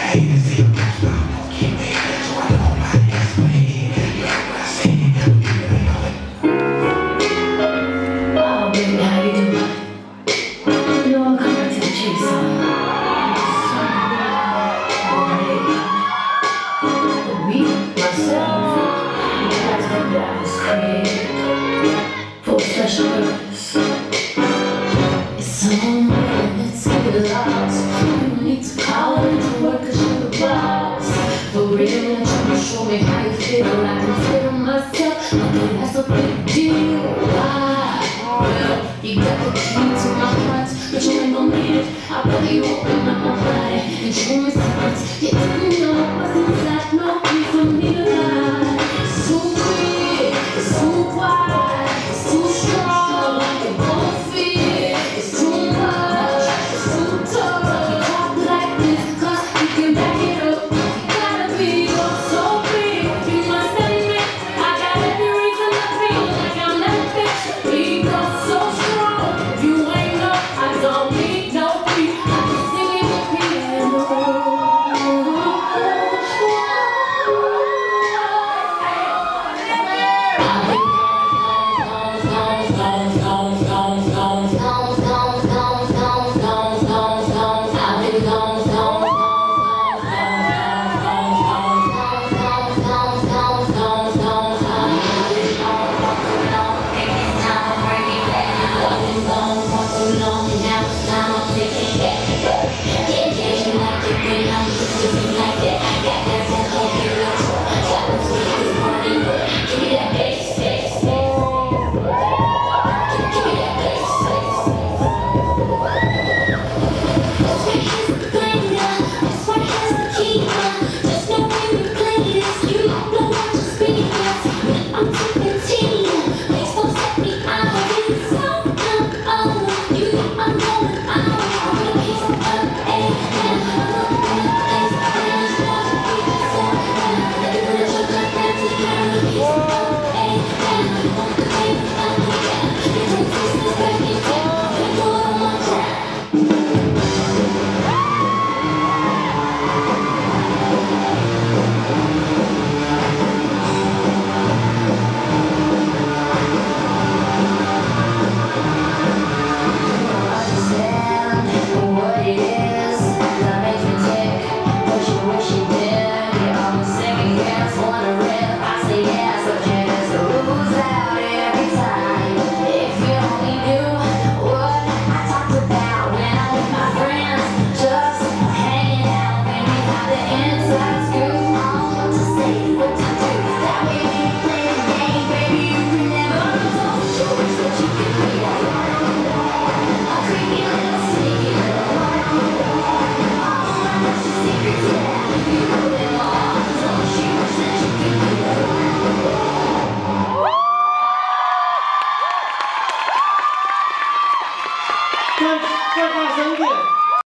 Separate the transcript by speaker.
Speaker 1: Show me how you feel, I can feel myself. Okay, that's a big deal. Why? Well, you got the key to my heart, but you ain't gon' need it. I bet you open up my body and show me secrets. You didn't know what's inside.